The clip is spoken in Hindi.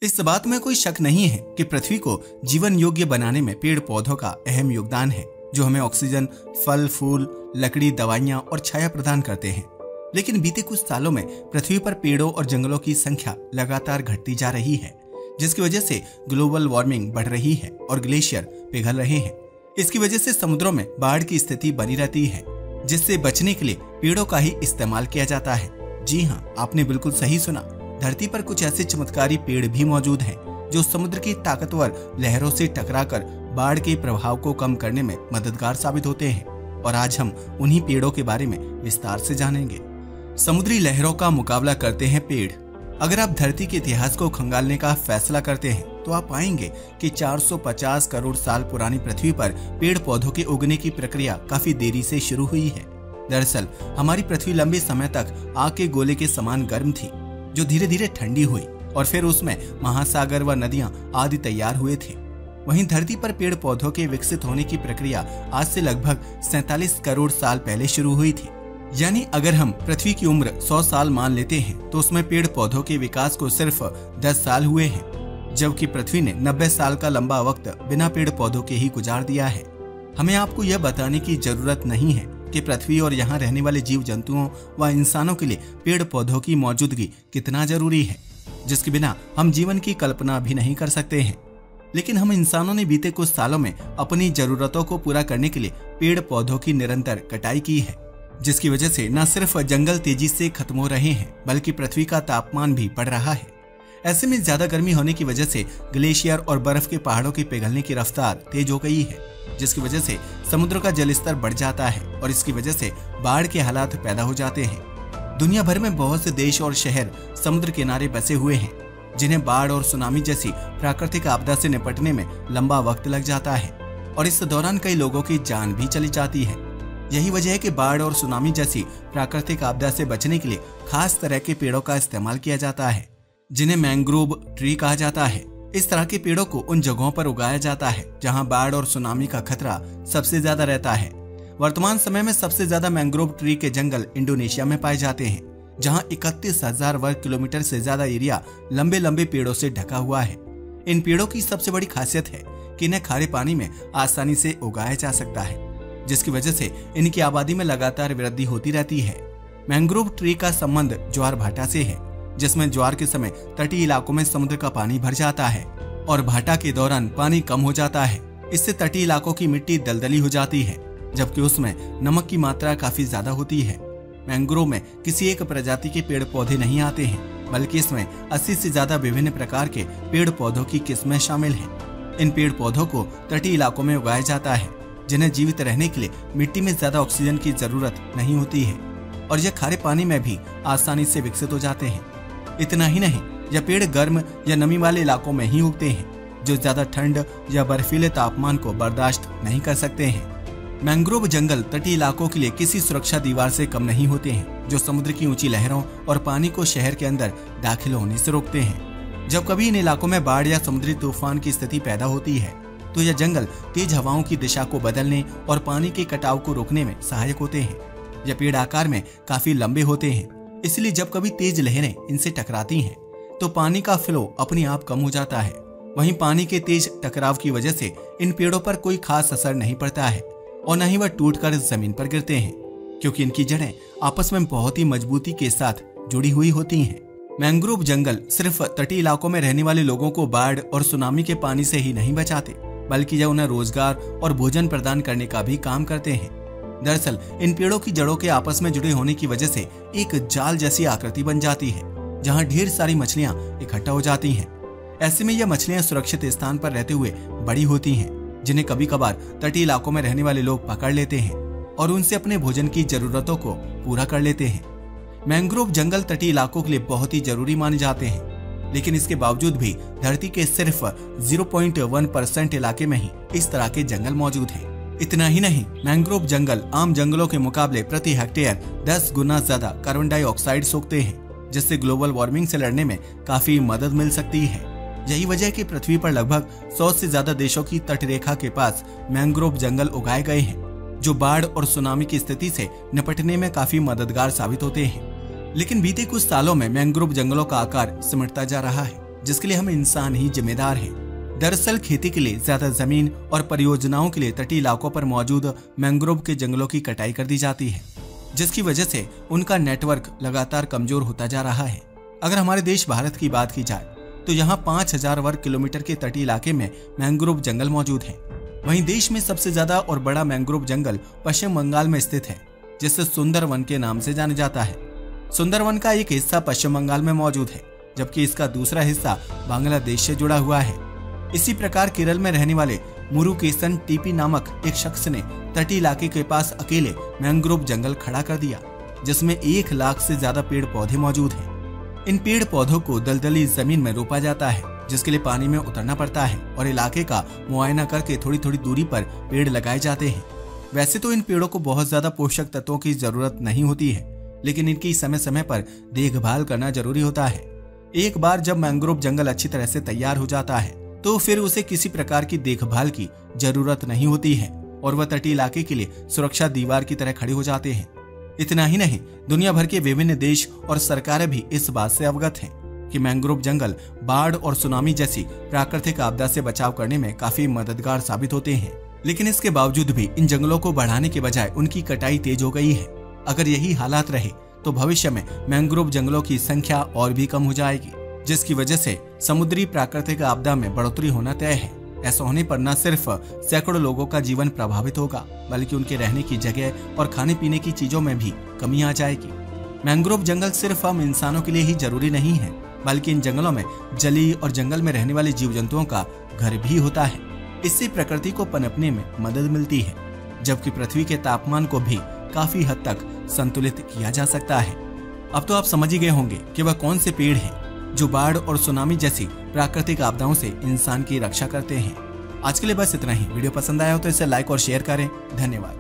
इस बात में कोई शक नहीं है कि पृथ्वी को जीवन योग्य बनाने में पेड़ पौधों का अहम योगदान है, जो हमें ऑक्सीजन, फल फूल, लकड़ी, दवाइयां और छाया प्रदान करते हैं। लेकिन बीते कुछ सालों में पृथ्वी पर पेड़ों और जंगलों की संख्या लगातार घटती जा रही है, जिसकी वजह से ग्लोबल वार्मिंग बढ़ रही है और ग्लेशियर पिघल रहे हैं। इसकी वजह से समुद्रों में बाढ़ की स्थिति बनी रहती है, जिससे बचने के लिए पेड़ों का ही इस्तेमाल किया जाता है। जी हाँ, आपने बिल्कुल सही सुना। धरती पर कुछ ऐसे चमत्कारी पेड़ भी मौजूद हैं जो समुद्र की ताकतवर लहरों से टकराकर बाढ़ के प्रभाव को कम करने में मददगार साबित होते हैं, और आज हम उन्हीं पेड़ों के बारे में विस्तार से जानेंगे। समुद्री लहरों का मुकाबला करते हैं पेड़। अगर आप धरती के इतिहास को खंगालने का फैसला करते हैं तो आप पाएंगे कि 450 करोड़ साल पुरानी पृथ्वी पर पेड़ पौधों के उगने की प्रक्रिया काफी देरी से शुरू हुई है। दरअसल हमारी पृथ्वी लंबे समय तक आग के गोले के समान गर्म थी, जो धीरे धीरे ठंडी हुई और फिर उसमें महासागर व नदियां आदि तैयार हुए थे। वहीं धरती पर पेड़ पौधों के विकसित होने की प्रक्रिया आज से लगभग 47 करोड़ साल पहले शुरू हुई थी। यानी अगर हम पृथ्वी की उम्र 100 साल मान लेते हैं तो उसमें पेड़ पौधों के विकास को सिर्फ 10 साल हुए हैं, जबकि पृथ्वी ने 90 साल का लंबा वक्त बिना पेड़ पौधों के ही गुजार दिया है। हमें आपको यह बताने की जरूरत नहीं है कि पृथ्वी और यहाँ रहने वाले जीव जंतुओं व इंसानों के लिए पेड़ पौधों की मौजूदगी कितना जरूरी है, जिसके बिना हम जीवन की कल्पना भी नहीं कर सकते हैं। लेकिन हम इंसानों ने बीते कुछ सालों में अपनी जरूरतों को पूरा करने के लिए पेड़ पौधों की निरंतर कटाई की है, जिसकी वजह से न सिर्फ जंगल तेजी से खत्म हो रहे हैं, बल्कि पृथ्वी का तापमान भी बढ़ रहा है। ऐसे में ज्यादा गर्मी होने की वजह से ग्लेशियर और बर्फ के पहाड़ों के पिघलने की रफ्तार तेज हो गई है, जिसकी वजह से समुद्र का जल स्तर बढ़ जाता है और इसकी वजह से बाढ़ के हालात पैदा हो जाते हैं। दुनिया भर में बहुत से देश और शहर समुद्र किनारे बसे हुए हैं, जिन्हें बाढ़ और सुनामी जैसी प्राकृतिक आपदा से निपटने में लंबा वक्त लग जाता है, और इस दौरान कई लोगों की जान भी चली जाती है। यही वजह है कि बाढ़ और सुनामी जैसी प्राकृतिक आपदा से बचने के लिए खास तरह के पेड़ों का इस्तेमाल किया जाता है, जिन्हें मैंग्रोव ट्री कहा जाता है। इस तरह के पेड़ों को उन जगहों पर उगाया जाता है जहां बाढ़ और सुनामी का खतरा सबसे ज्यादा रहता है। वर्तमान समय में सबसे ज्यादा मैंग्रोव ट्री के जंगल इंडोनेशिया में पाए जाते हैं, जहां 31,000 वर्ग किलोमीटर से ज्यादा एरिया लंबे लंबे पेड़ों से ढका हुआ है। इन पेड़ों की सबसे बड़ी खासियत है कि इन्हें खारे पानी में आसानी से उगाया जा सकता है, जिसकी वजह से इनकी आबादी में लगातार वृद्धि होती रहती है। मैंग्रोव ट्री का संबंध ज्वार भाटा से है, जिसमें ज्वार के समय तटीय इलाकों में समुद्र का पानी भर जाता है और भाटा के दौरान पानी कम हो जाता है। इससे तटीय इलाकों की मिट्टी दलदली हो जाती है, जबकि उसमें नमक की मात्रा काफी ज्यादा होती है। मैंग्रोव में किसी एक प्रजाति के पेड़ पौधे नहीं आते हैं, बल्कि इसमें 80 से ज्यादा विभिन्न प्रकार के पेड़ पौधों की किस्में शामिल हैं। इन पेड़ पौधों को तटीय इलाकों में उगाया जाता है, जिन्हें जीवित रहने के लिए मिट्टी में ज्यादा ऑक्सीजन की जरूरत नहीं होती है, और यह खारे पानी में भी आसानी से विकसित हो जाते हैं। इतना ही नहीं, यह पेड़ गर्म या नमी वाले इलाकों में ही उगते हैं, जो ज्यादा ठंड या बर्फीले तापमान को बर्दाश्त नहीं कर सकते हैं। मैंग्रोव जंगल तटीय इलाकों के लिए किसी सुरक्षा दीवार से कम नहीं होते हैं, जो समुद्र की ऊंची लहरों और पानी को शहर के अंदर दाखिल होने से रोकते हैं। जब कभी इन इलाकों में बाढ़ या समुद्री तूफान की स्थिति पैदा होती है, तो यह जंगल तेज हवाओं की दिशा को बदलने और पानी के कटाव को रोकने में सहायक होते हैं। यह पेड़ आकार में काफी लंबे होते हैं, इसलिए जब कभी तेज लहरें इनसे टकराती हैं, तो पानी का फ्लो अपने आप कम हो जाता है। वहीं पानी के तेज टकराव की वजह से इन पेड़ों पर कोई खास असर नहीं पड़ता है, और न ही वह टूटकर जमीन पर गिरते हैं, क्योंकि इनकी जड़ें आपस में बहुत ही मजबूती के साथ जुड़ी हुई होती हैं। मैंग्रोव जंगल सिर्फ तटीय इलाकों में रहने वाले लोगों को बाढ़ और सुनामी के पानी से ही नहीं बचाते, बल्कि यह उन्हें रोजगार और भोजन प्रदान करने का भी काम करते हैं। दरअसल इन पेड़ों की जड़ों के आपस में जुड़े होने की वजह से एक जाल जैसी आकृति बन जाती है, जहां ढेर सारी मछलियां इकट्ठा हो जाती हैं। ऐसे में यह मछलियां सुरक्षित स्थान पर रहते हुए बड़ी होती हैं, जिन्हें कभी कभार तटीय इलाकों में रहने वाले लोग पकड़ लेते हैं और उनसे अपने भोजन की जरूरतों को पूरा कर लेते हैं। मैंग्रोव जंगल तटीय इलाकों के लिए बहुत ही जरूरी माने जाते हैं, लेकिन इसके बावजूद भी धरती के सिर्फ 0.1% इलाके में ही इस तरह के जंगल मौजूद हैं। इतना ही नहीं, मैंग्रोव जंगल आम जंगलों के मुकाबले प्रति हेक्टेयर 10 गुना ज्यादा कार्बन डाइऑक्साइड सोखते हैं, जिससे ग्लोबल वार्मिंग से लड़ने में काफी मदद मिल सकती है। यही वजह है कि पृथ्वी पर लगभग 100 से ज्यादा देशों की तटरेखा के पास मैंग्रोव जंगल उगाए गए हैं, जो बाढ़ और सुनामी की स्थिति से निपटने में काफी मददगार साबित होते हैं। लेकिन बीते कुछ सालों में मैंग्रोव जंगलों का आकार सिमटता जा रहा है, जिसके लिए हम इंसान ही जिम्मेदार हैं। दरअसल खेती के लिए ज्यादा जमीन और परियोजनाओं के लिए तटीय इलाकों पर मौजूद मैंग्रोव के जंगलों की कटाई कर दी जाती है, जिसकी वजह से उनका नेटवर्क लगातार कमजोर होता जा रहा है। अगर हमारे देश भारत की बात की जाए तो यहाँ 5000 वर्ग किलोमीटर के तटीय इलाके में मैंग्रोव जंगल मौजूद है। वहीं देश में सबसे ज्यादा और बड़ा मैंग्रोव जंगल पश्चिम बंगाल में स्थित है, जिसे सुंदरवन के नाम से जाना जाता है। सुंदरवन का एक हिस्सा पश्चिम बंगाल में मौजूद है, जबकि इसका दूसरा हिस्सा बांग्लादेश से जुड़ा हुआ है। इसी प्रकार केरल में रहने वाले मुरुकेसन टीपी नामक एक शख्स ने तटीय इलाके के पास अकेले मैंग्रोव जंगल खड़ा कर दिया, जिसमें 1 लाख से ज्यादा पेड़ पौधे मौजूद हैं। इन पेड़ पौधों को दलदली जमीन में रोपा जाता है, जिसके लिए पानी में उतरना पड़ता है और इलाके का मुआयना करके थोड़ी थोड़ी दूरी पर पेड़ लगाए जाते हैं। वैसे तो इन पेड़ों को बहुत ज्यादा पोषक तत्वों की जरूरत नहीं होती है, लेकिन इनकी समय समय पर देखभाल करना जरूरी होता है। एक बार जब मैंग्रोव जंगल अच्छी तरह से तैयार हो जाता है तो फिर उसे किसी प्रकार की देखभाल की जरूरत नहीं होती है और वह तटीय इलाके के लिए सुरक्षा दीवार की तरह खड़े हो जाते हैं। इतना ही नहीं, दुनिया भर के विभिन्न देश और सरकारें भी इस बात से अवगत हैं कि मैंग्रोव जंगल बाढ़ और सुनामी जैसी प्राकृतिक आपदा से बचाव करने में काफी मददगार साबित होते हैं। लेकिन इसके बावजूद भी इन जंगलों को बढ़ाने के बजाय उनकी कटाई तेज हो गई है। अगर यही हालात रहे तो भविष्य में मैंग्रोव जंगलों की संख्या और भी कम हो जाएगी, जिसकी वजह से समुद्री प्राकृतिक आपदा में बढ़ोतरी होना तय है। ऐसा होने पर न सिर्फ सैकड़ों लोगों का जीवन प्रभावित होगा, बल्कि उनके रहने की जगह और खाने पीने की चीजों में भी कमी आ जाएगी। मैंग्रोव जंगल सिर्फ हम इंसानों के लिए ही जरूरी नहीं है, बल्कि इन जंगलों में जलीय और जंगल में रहने वाले जीव जंतुओं का घर भी होता है। इससे प्रकृति को पनपने में मदद मिलती है, जबकि पृथ्वी के तापमान को भी काफी हद तक संतुलित किया जा सकता है। अब तो आप समझ ही गए होंगे कि वह कौन से पेड़ हैं जो बाढ़ और सुनामी जैसी प्राकृतिक आपदाओं से इंसान की रक्षा करते हैं। आज के लिए बस इतना ही। वीडियो पसंद आया हो तो इसे लाइक और शेयर करें। धन्यवाद।